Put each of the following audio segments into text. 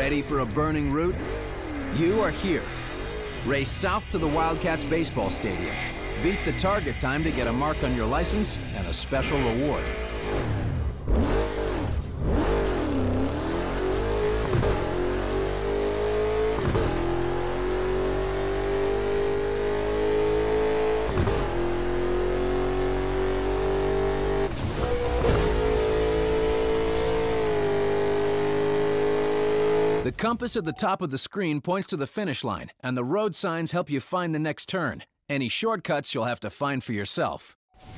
Ready for a burning route? You are here. Race south to the Wildcats baseball stadium. Beat the target time to get a mark on your license and a special reward. The compass at the top of the screen points to the finish line, and the road signs help you find the next turn. Any shortcuts you'll have to find for yourself.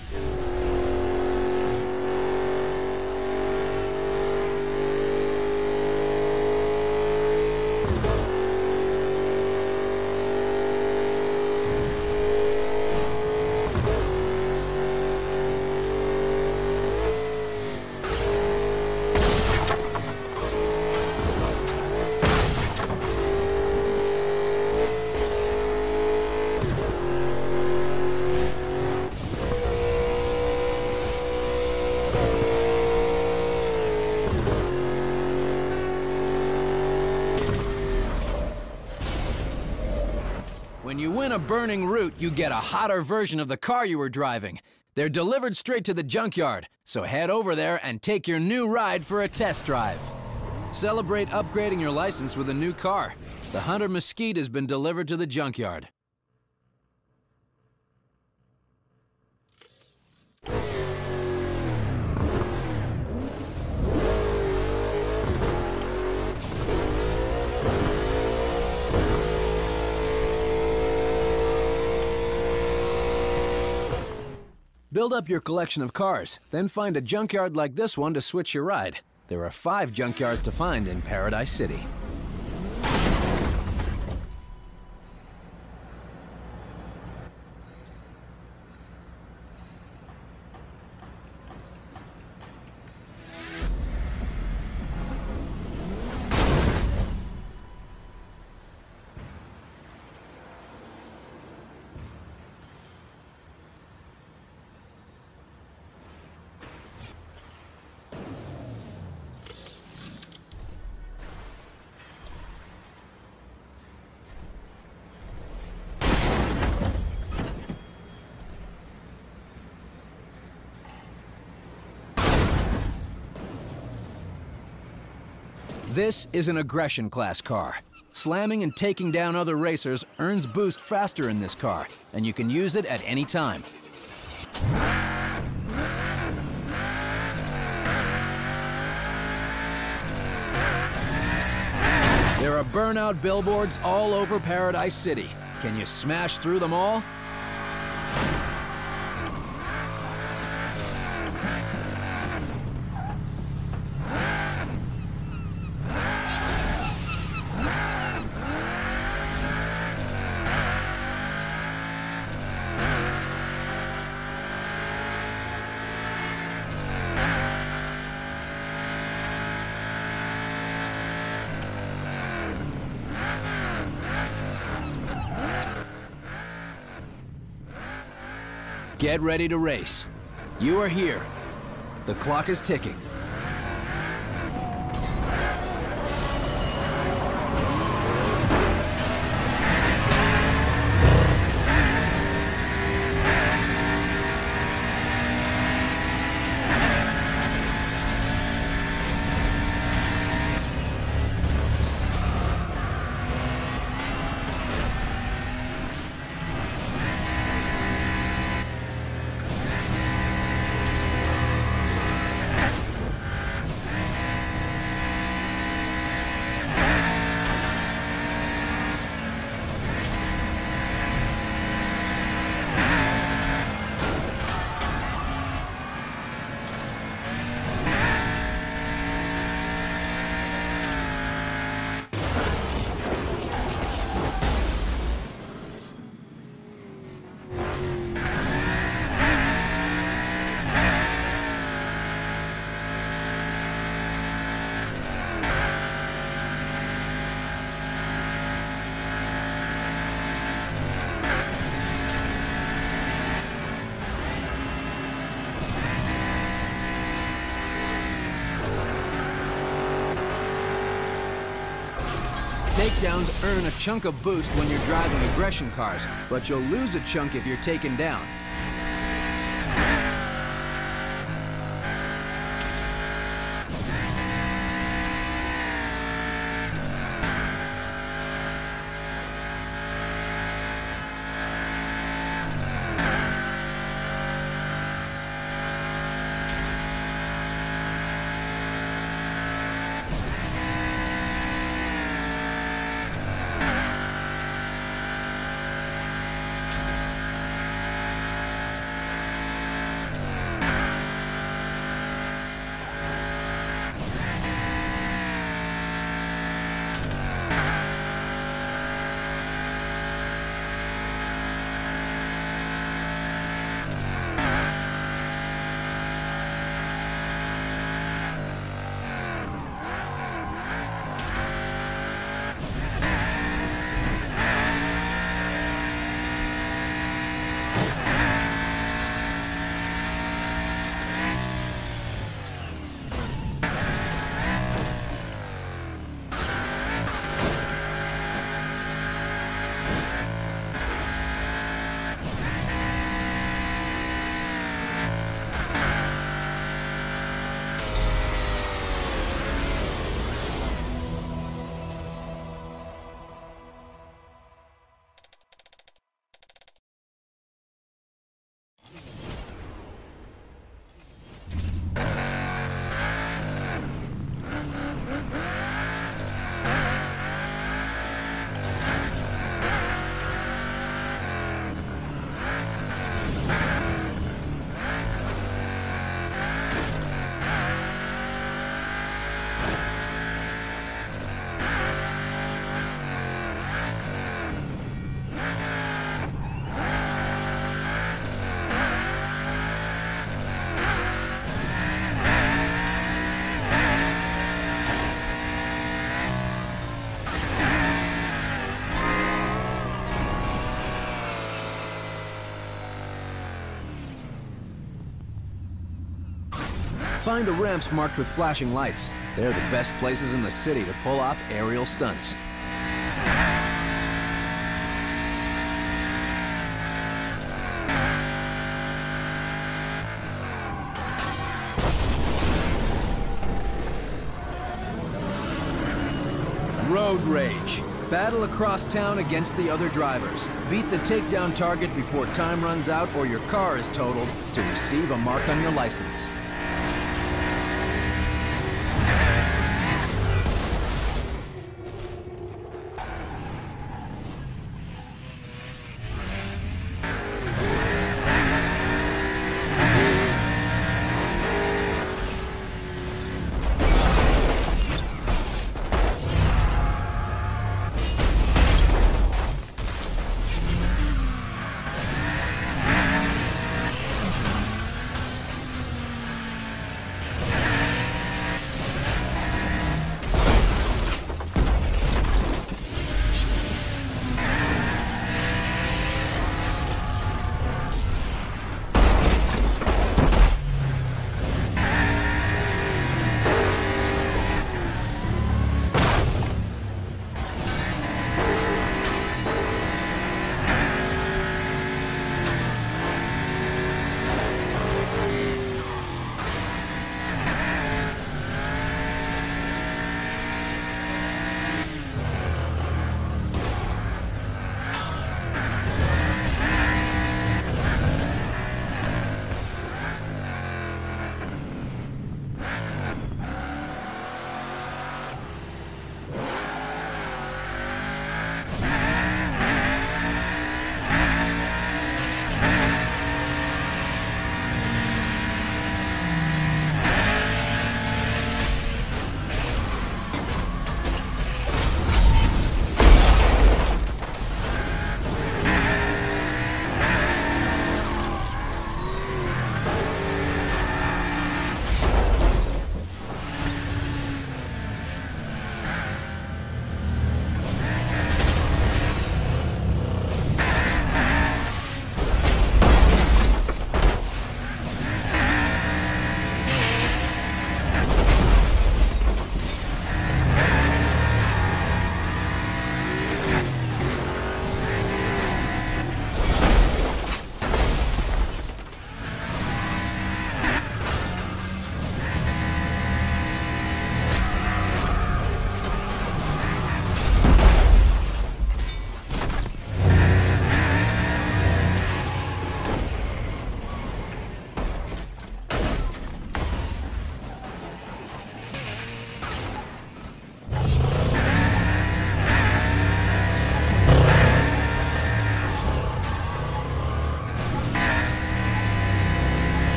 When you win a burning route, you get a hotter version of the car you were driving. They're delivered straight to the junkyard, so head over there and take your new ride for a test drive. Celebrate upgrading your license with a new car. The Hunter Mesquite has been delivered to the junkyard. Build up your collection of cars, then find a junkyard like this one to switch your ride. There are 5 junkyards to find in Paradise City. This is an aggression class car. Slamming and taking down other racers earns boost faster in this car, and you can use it at any time. There are Burnout billboards all over Paradise City. Can you smash through them all? Get ready to race. You are here. The clock is ticking. Takedowns earn a chunk of boost when you're driving aggression cars, but you'll lose a chunk if you're taken down. Find the ramps marked with flashing lights. They're the best places in the city to pull off aerial stunts. Road rage. Battle across town against the other drivers. Beat the takedown target before time runs out or your car is totaled to receive a mark on your license.